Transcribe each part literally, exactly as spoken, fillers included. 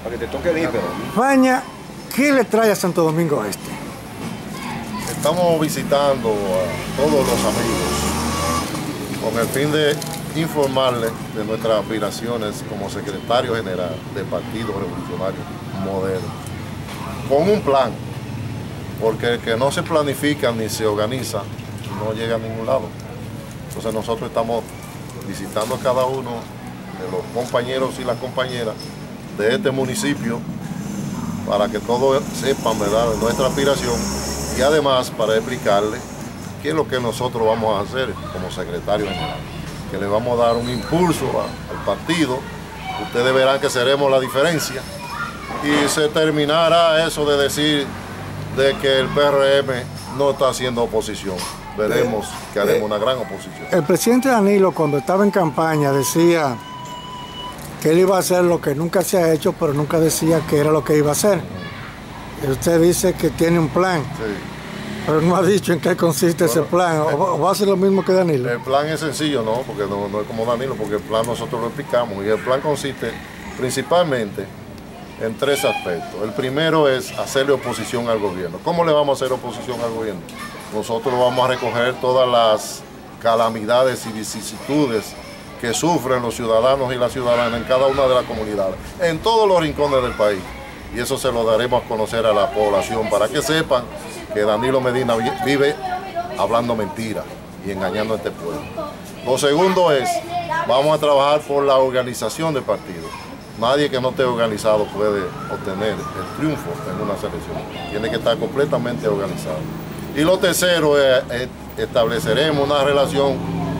para que te toque dípero. Faña, ¿qué le trae a Santo Domingo Este? Estamos visitando a todos los amigos con el fin de informarles de nuestras aspiraciones como secretario general del Partido Revolucionario Moderno, con un plan, porque el que no se planifica ni se organiza no llega a ningún lado. Entonces nosotros estamos visitando a cada uno de los compañeros y las compañeras de este municipio para que todos sepan, ¿verdad?, de nuestra aspiración y además para explicarles qué es lo que nosotros vamos a hacer como secretario general, que le vamos a dar un impulso a, al partido. Ustedes verán que seremos la diferencia y se terminará eso de decir de que el P R M no está haciendo oposición. Veremos que haremos una gran oposición. El presidente Danilo, cuando estaba en campaña, decía que él iba a hacer lo que nunca se ha hecho, pero nunca decía que era lo que iba a hacer. Y usted dice que tiene un plan, Sí. pero no ha dicho en qué consiste Bueno, ese plan. ¿O va a hacer lo mismo que Danilo? El plan es sencillo, ¿no? Porque no, no es como Danilo, porque el plan nosotros lo explicamos y el plan consiste principalmente en tres aspectos. El primero es hacerle oposición al gobierno. ¿Cómo le vamos a hacer oposición al gobierno? Nosotros vamos a recoger todas las calamidades y vicisitudes que sufren los ciudadanos y las ciudadanas en cada una de las comunidades, en todos los rincones del país. Y eso se lo daremos a conocer a la población para que sepan que Danilo Medina vive hablando mentiras y engañando a este pueblo. Lo segundo es, vamos a trabajar por la organización del partido. Nadie que no esté organizado puede obtener el triunfo en una selección. Tiene que estar completamente organizado. Y lo tercero es, es estableceremos una relación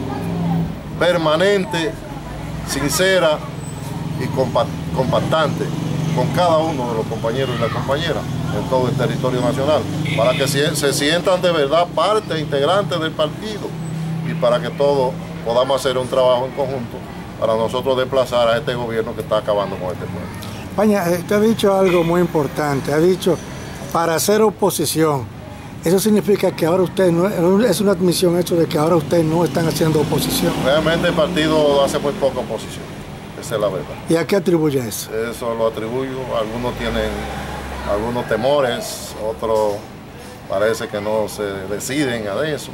permanente, sincera y compactante con cada uno de los compañeros y las compañeras en todo el territorio nacional, para que se sientan de verdad parte integrante del partido y para que todos podamos hacer un trabajo en conjunto para nosotros desplazar a este gobierno que está acabando con este pueblo. Faña, usted ha dicho algo muy importante, ha dicho para hacer oposición. Eso significa que ahora usted no, es una admisión hecho de que ahora ustedes no están haciendo oposición. Realmente el partido hace muy poca oposición, esa es la verdad. ¿Y a qué atribuye eso? Eso lo atribuyo, algunos tienen algunos temores, otros parece que no se deciden a eso.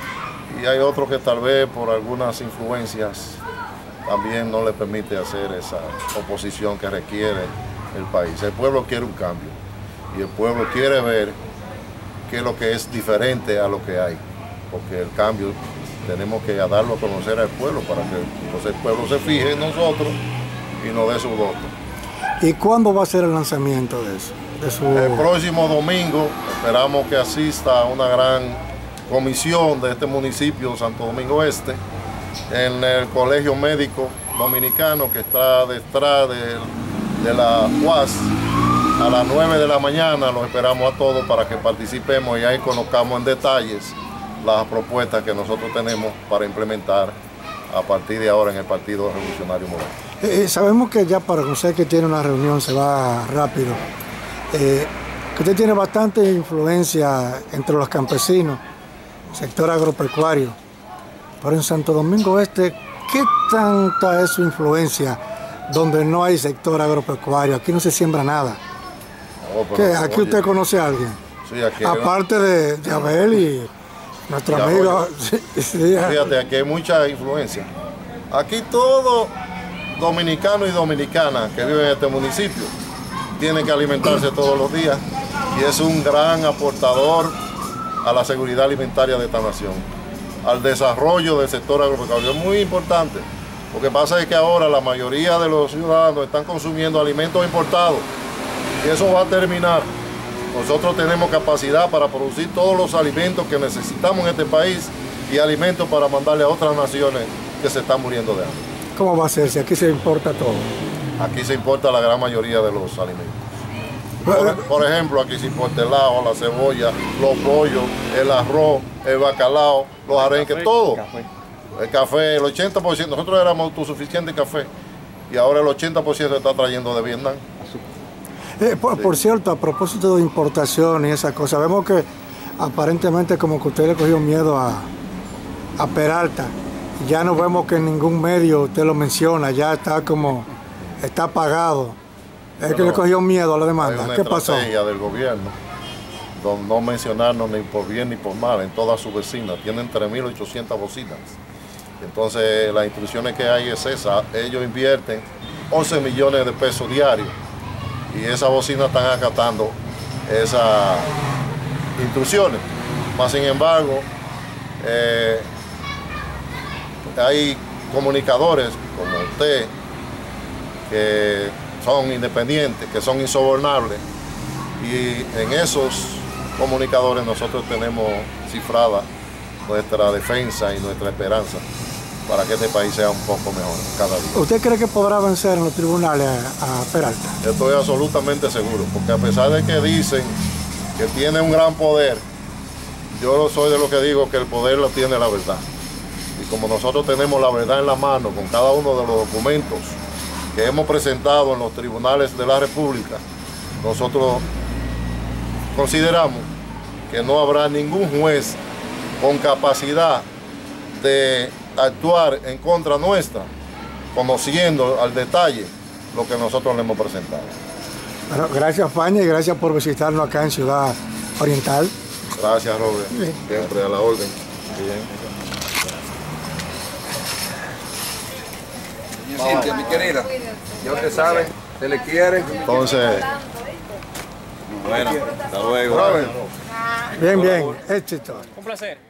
Y hay otros que tal vez por algunas influencias también no le permite hacer esa oposición que requiere el país. El pueblo quiere un cambio y el pueblo quiere ver qué es lo que es diferente a lo que hay, porque el cambio tenemos que darlo a conocer al pueblo para que entonces el pueblo se fije en nosotros y nos dé su voto. ¿Y cuándo va a ser el lanzamiento de eso? De su... El próximo domingo esperamos que asista una gran comisión de este municipio, Santo Domingo Este, en el Colegio Médico Dominicano que está detrás de, de la U A S. A las nueve de la mañana los esperamos a todos para que participemos y ahí conozcamos en detalles las propuestas que nosotros tenemos para implementar a partir de ahora en el Partido Revolucionario Moderno. Eh, sabemos que ya para conocer que tiene una reunión se va rápido, eh, que usted tiene bastante influencia entre los campesinos, sector agropecuario, pero en Santo Domingo Este, ¿qué tanta es su influencia donde no hay sector agropecuario? Aquí no se siembra nada. No, ¿Qué? ¿Aquí oye, usted conoce a alguien? Sí, aquí aparte de, de Abel y nuestro ya, amigo. Sí, sí, fíjate, aquí hay mucha influencia. Aquí todo dominicano y dominicana que viven en este municipio tienen que alimentarse todos los días y es un gran aportador a la seguridad alimentaria de esta nación, al desarrollo del sector agropecuario. Es muy importante. Lo que pasa es que ahora la mayoría de los ciudadanos están consumiendo alimentos importados. Y eso va a terminar. Nosotros tenemos capacidad para producir todos los alimentos que necesitamos en este país y alimentos para mandarle a otras naciones que se están muriendo de hambre. ¿Cómo va a ser si aquí se importa todo? Aquí se importa la gran mayoría de los alimentos. Por, por ejemplo, aquí se importa el ajo, la cebolla, los pollos, el arroz, el bacalao, los arenques, todo. El café, el ochenta por ciento. Nosotros éramos autosuficientes en café y ahora el ochenta por ciento está trayendo de Vietnam. Eh, por, sí. por cierto, a propósito de importación y esas cosas, vemos que aparentemente como que usted le cogió miedo a, a Peralta. Ya no vemos que en ningún medio usted lo menciona, ya está como, está apagado. Es que le cogió miedo a la demanda. Hay una ¿Qué pasó? estrategia del gobierno, don- no mencionarnos ni por bien ni por mal en todas sus vecinas. Tienen tres mil ochocientas bocinas. Entonces las instrucciones que hay es esa. Ellos invierten once millones de pesos diarios y esas bocinas están acatando esas instrucciones. Más sin embargo, eh, hay comunicadores como usted que son independientes, que son insobornables, y en esos comunicadores nosotros tenemos cifrada nuestra defensa y nuestra esperanza para que este país sea un poco mejor cada día. ¿Usted cree que podrá vencer en los tribunales a, a Peralta? Estoy absolutamente seguro, porque a pesar de que dicen que tiene un gran poder, yo soy de los que digo que el poder lo tiene la verdad. Y como nosotros tenemos la verdad en la mano con cada uno de los documentos que hemos presentado en los tribunales de la República, nosotros consideramos que no habrá ningún juez con capacidad de actuar en contra nuestra, conociendo al detalle lo que nosotros le hemos presentado. Bueno, gracias, Faña, y gracias por visitarnos acá en Ciudad Oriental. Gracias, Robert. Bien. Siempre a la orden. Bien. Cintia, mi querida, ya usted sabe, se le quiere. Entonces, Bueno, hasta luego. Robert. Bien, bien, éxito. Un placer.